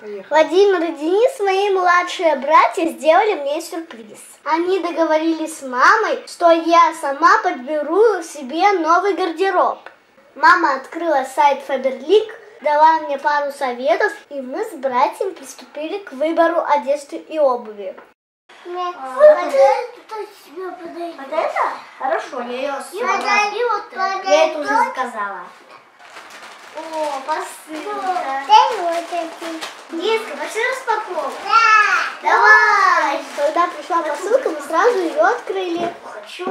Владимир и Денис, мои младшие братья, сделали мне сюрприз. Они договорились с мамой, что я сама подберу себе новый гардероб. Мама открыла сайт Faberlic, дала мне пару советов, и мы с братьями приступили к выбору одежды и обуви. Вот это? Хорошо, я ее съела. И вот это. Я это уже заказала. О, посылка. Детка, пошли распаковку. Да. Давай. Когда пришла посылка, мы сразу ее открыли. Хочу.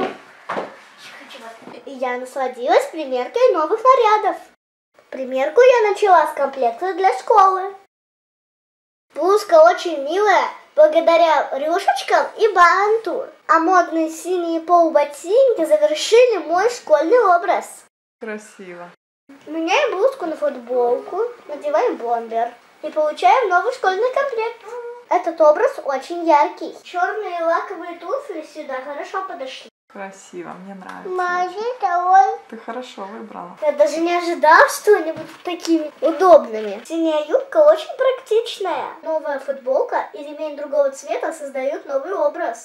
И я насладилась примеркой новых нарядов. Примерку я начала с комплекта для школы. Блузка очень милая, благодаря рюшечкам и банту. А модные синие полуботинки завершили мой школьный образ. Красиво. Меняем блузку на футболку, надеваем бомбер и получаем новый школьный комплект. Этот образ очень яркий. Черные лаковые туфли сюда хорошо подошли. Красиво, мне нравится. Мажи, давай. Ты хорошо выбрала. Я даже не ожидала, что они будут такими удобными. Синяя юбка очень практичная. Новая футболка и ремень другого цвета создают новый образ.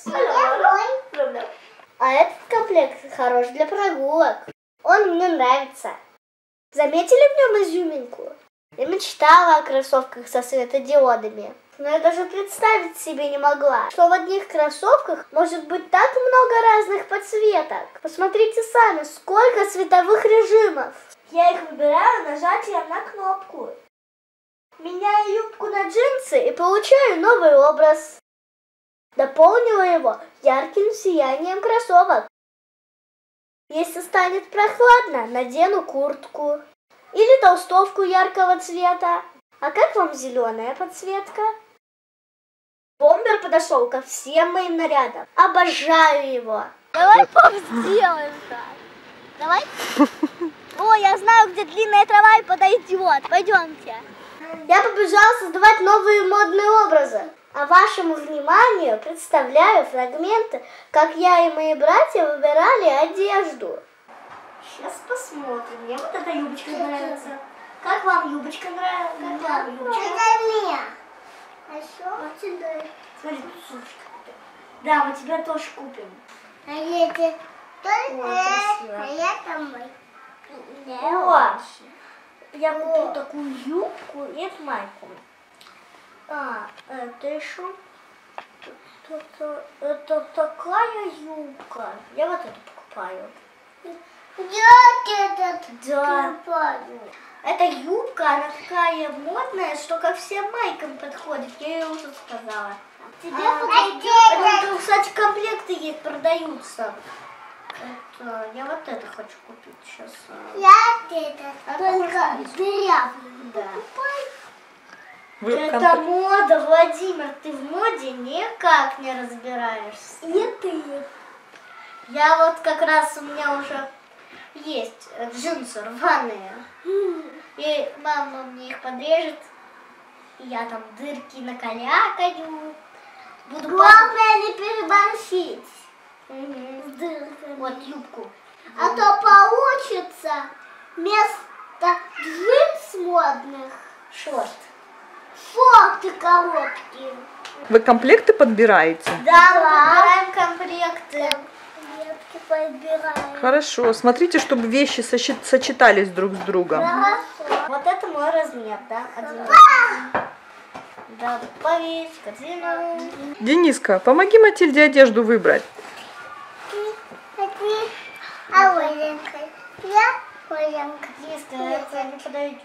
А этот комплект хорош для прогулок. Он мне нравится. Заметили в нем изюминку? Я мечтала о кроссовках со светодиодами. Но я даже представить себе не могла, что в одних кроссовках может быть так много разных подсветок. Посмотрите сами, сколько цветовых режимов. Я их выбираю нажатием на кнопку. Меняю юбку на джинсы и получаю новый образ. Дополнила его ярким сиянием кроссовок. Если станет прохладно, надену куртку. Или толстовку яркого цвета. А как вам зеленая подсветка? Бомбер подошел ко всем моим нарядам. Обожаю его. Давай, пап, сделаем так. Давай. О, я знаю, где длинная трава и подойдет. Пойдемте. Я побежала создавать новые модные образы. А вашему вниманию представляю фрагменты, как я и мои братья выбирали одежду. Сейчас посмотрим. Мне вот эта юбочка нравится. Как вам юбочка нравится? Как вам юбочка? Это мне. Вот сюда. Смотри, тут сумочка. Да, мы тебе тоже купим. А я тебе тоже. А я там мой. О, я куплю такую юбку и эту майку. А, это еще. Это такая юбка. Я вот эту покупаю. Я этот покупаю. Эта юбка, она такая модная, что ко всем майкам подходит. Я ее уже сказала. Тебе подойдет. Это, кстати, комплекты есть, продаются. Это, я вот это хочу купить сейчас. Я это только дырявый. Да. Это мода, Владимир, ты в моде никак не разбираешься. И ты. Я вот как раз у меня уже есть джинсы рваные. И мама мне их подрежет. И я там дырки накалякаю. Буду главное не переборщить. С дырками. Вот юбку. А то получится вместо джинс модных шорт. Шорты короткие. Вы комплекты подбираете? Да, мы подбираем комплекты. Подбираем. Хорошо. Смотрите, чтобы вещи сочетались друг с другом. Хорошо. Вот это мой размер, да? Один. Да, повесь, корзину. Дениска, помоги Матильде одежду выбрать. А Оленька? Я Оленька. Дениска, это не подойдет.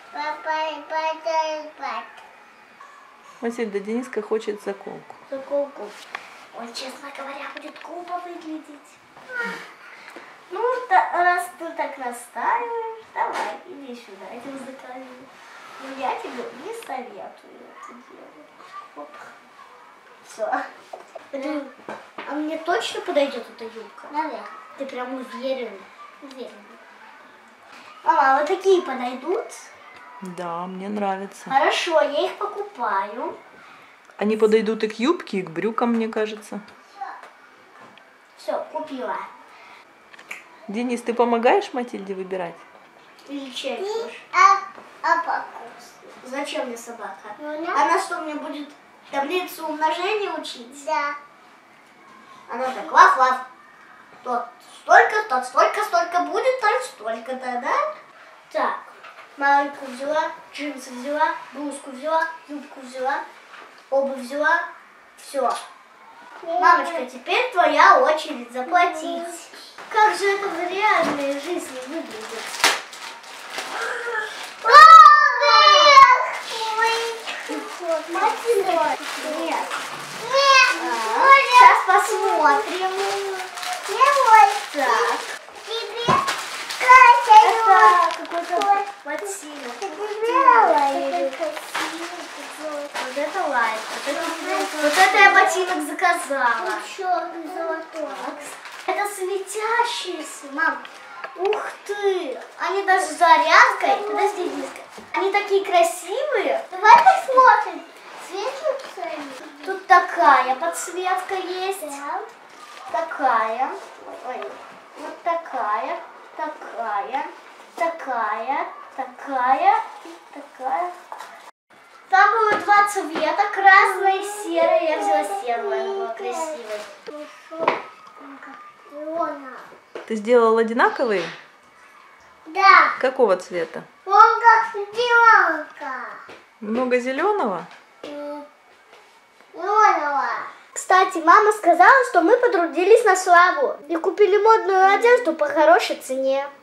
Матильда, Дениска хочет заколку. Заколку. Ой, честно говоря, будет глупо выглядеть. Ну, раз ты так настаиваешь, давай, иди сюда, я тебе закажу. Но я тебе не советую это делать. Оп. Все. А мне точно подойдет эта юбка? Наверное. Ты прям уверен? Уверен. Мама, вот такие подойдут? Да, мне нравится. Хорошо, я их покупаю. Они подойдут и к юбке, и к брюкам, мне кажется. Все, купила. Денис, ты помогаешь Матильде выбирать? Или чай? Зачем мне собака? Она что, мне будет таблицу умножения учить? Да. Она так, лав-лав. Тот столько будет, то столько-то, да? Так, маленьку взяла, джинсы взяла, блузку взяла, юбку взяла, обувь взяла. Все. Мамочка, теперь твоя очередь заплатить. Как же это в реальной жизни выглядит? Нет. Сейчас посмотрим. Так. Это какой-то ботинок. Вот это лайк. Вот это я ботинок заказала. Черный, золотой. Это светящиеся, мам. Ух ты! Они даже с зарядкой. Подожди, Диска. Они такие красивые. Давай посмотрим. Светятся они. Тут такая подсветка есть. Да. Такая. Ой. Вот такая. Такая. Такая. Такая. Такая. Там было два цвета. Красный и серый. Я взяла серый. Он был красивый. Ты сделала одинаковые? Да. Какого цвета? Он как зеленка. Много зеленого? Зеленого. Кстати, мама сказала, что мы потрудились на славу и купили модную одежду по хорошей цене.